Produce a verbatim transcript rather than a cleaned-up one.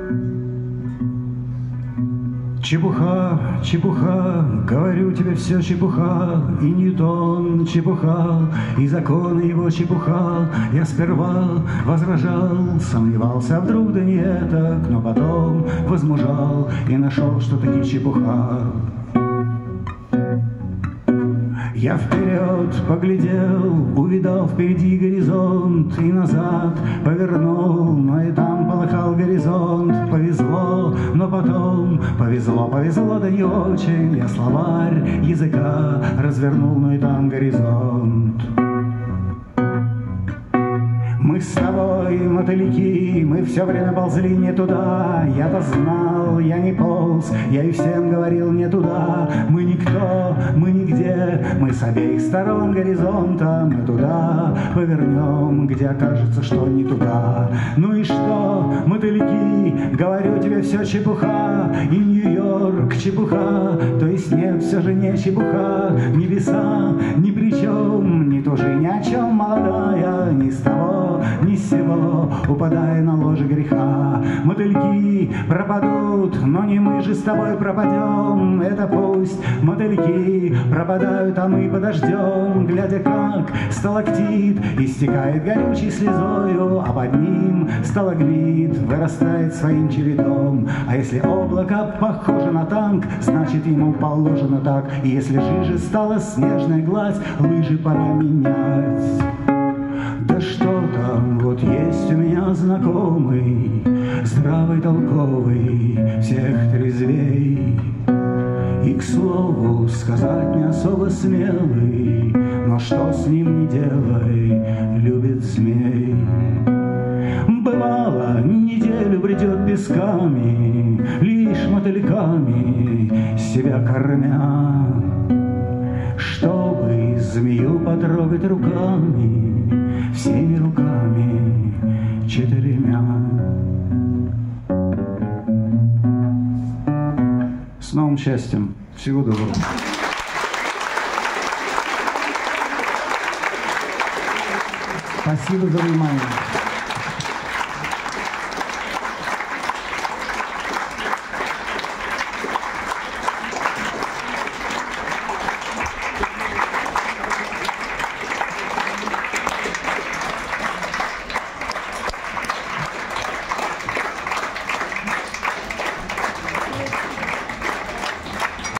Чепуха, чепуха, говорю тебе, все чепуха, и Ньютон чепуха, и законы его чепуха. Я сперва возражал, сомневался, вдруг да не так, но потом возмужал и нашел, что таки чепуха. Я вперед поглядел, увидал впереди горизонт, и назад повернул, но и там полыхал горизонт. Повезло, но потом повезло, повезло, да не очень. Я словарь языка развернул, но и там горизонт. Мы с тобой, мотыльки, мы все время ползли не туда. Я-то знал, я не полз, я и всем говорил не туда. Мы никто, мы нигде, мы с обеих сторон горизонта. Мы туда повернем, где окажется, что не туда. Ну и что, мотыльки, говорю тебе, все чепуха. И Нью-Йорк чепуха, то есть нет, все же не чепуха. Небеса ни при чем, ни тоже ни о чем, молодая, ни с того, ни с сего, упадая на ложе греха. Мотыльки пропадут, но не мы же с тобой пропадем. Это пусть мотыльки пропадают, а мы подождем, глядя, как сталактит истекает горючей слезою, а под ним сталагмит вырастает своим чередом. А если облако похоже на танк, значит ему положено так. И если жиже стала снежная гладь, лыжи пора менять. Да что там, вот есть у меня знакомый, здравый, толковый, всех трезвей. И, к слову, сказать не особо смелый, но что с ним не делай, любит змей. Бывало, неделю бредет песками, лишь мотыльками себя кормя, чтобы змею потрогать руками, всеми руками четырьмя. С новым счастьем! Всего доброго! Спасибо за внимание!